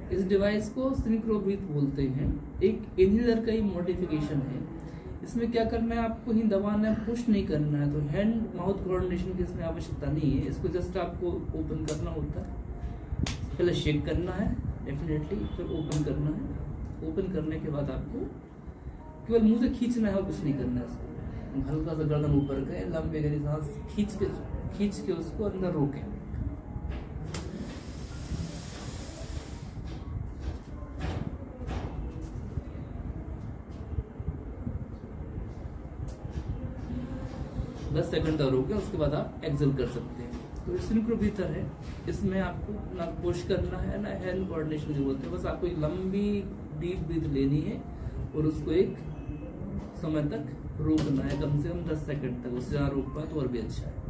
इस डिवाइस को synchro breathe बोलते हैं। एक इनहेलर का ही मॉडिफिकेशन है। इसमें क्या करना है, आपको ही दबाना है, पुश नहीं करना है। तो हैंड माउथ कोऑर्डिनेशन की इसमें आवश्यकता नहीं है। इसको जस्ट आपको ओपन करना होता है। पहले शेक करना है डेफिनेटली, फिर ओपन करना है। ओपन करने के बाद आपको केवल मुंह से खींचना है और कुछ नहीं करना है। इसको हल्का सा गर्दन ऊपर के लंबे गहरी सांस खींच के उसको अंदर रोकें। दस सेकंड तक रोकें, उसके बाद आप एक्सेल कर सकते हैं। तो सिंक्रो ब्रीथर है, इसमें आपको ना पुश करना है ना हैंड कोऑर्डिनेशन की जरूरत है। बस आपको एक लंबी डीप ब्रीथ लेनी है और उसको एक समय तक रोकना है, कम से कम 10 सेकंड तक। उससे ज्यादा रोक पाए तो और भी अच्छा है।